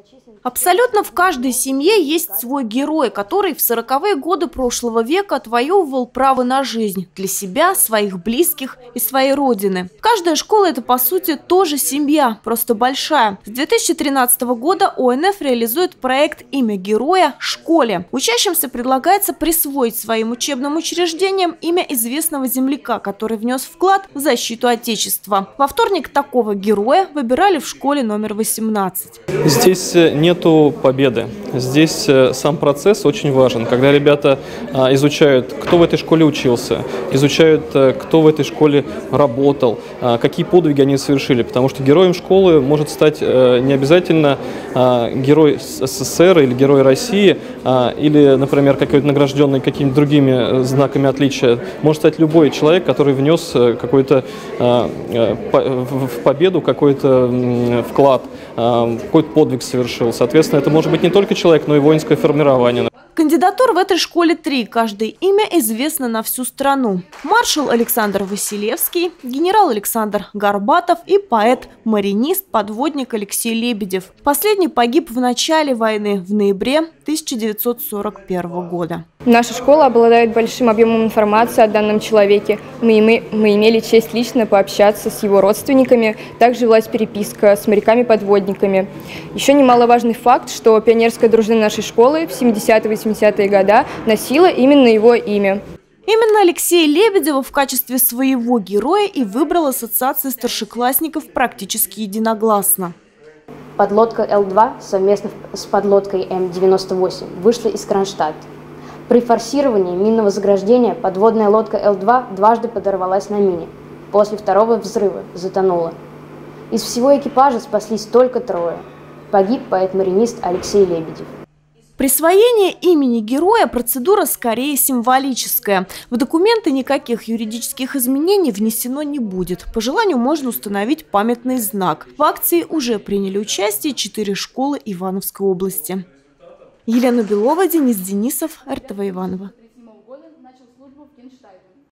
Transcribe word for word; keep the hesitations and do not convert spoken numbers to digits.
Абсолютно в каждой семье есть свой герой, который в сороковые годы прошлого века отвоевывал право на жизнь для себя, своих близких и своей родины. Каждая школа – это, по сути, тоже семья, просто большая. С две тысячи тринадцатого года О Эн Эф реализует проект «Имя героя» школе. Учащимся предлагается присвоить своим учебным учреждениям имя известного земляка, который внес вклад в защиту Отечества. Во вторник такого героя выбирали в школе номер восемнадцать. Здесь нету победы. Здесь сам процесс очень важен. Когда ребята изучают, кто в этой школе учился, изучают, кто в этой школе работал, какие подвиги они совершили. Потому что героем школы может стать не обязательно герой Эс Эс Эс Эр или герой России, или, например, какой-то награжденный какими-то другими знаками отличия. Может стать любой человек, который внес какой-то в победу какой-то вклад, какой-то подвиг совершил. Соответственно, это может быть не только человек, но и воинское формирование. Кандидатур в этой школе три. Каждое имя известно на всю страну. Маршал Александр Василевский, генерал Александр Горбатов и поэт-маринист, подводник Алексей Лебедев. Последний погиб в начале войны, в ноябре тысяча девятьсот сорок первого года. Наша школа обладает большим объемом информации о данном человеке. Мы, мы, мы имели честь лично пообщаться с его родственниками. Также велась переписка с моряками-подводниками. Еще немаловажный факт, что пионерская дружина нашей школы в семидесятые-восьмидесятые годы носила именно его имя. Именно Алексея Лебедева в качестве своего героя и выбрала ассоциация старшеклассников практически единогласно. Подлодка Эл два совместно с подлодкой Эм девяносто восемь вышла из Кронштадта. При форсировании минного заграждения подводная лодка Эл два дважды подорвалась на мине. После второго взрыва затонула. Из всего экипажа спаслись только трое. Погиб поэт-маринист Алексей Лебедев. Присвоение имени героя – процедура скорее символическая. В документы никаких юридических изменений внесено не будет. По желанию можно установить памятный знак. В акции уже приняли участие четыре школы Ивановской области. Елена Белова, Денис Денисов, Эр Тэ Вэ Иваново.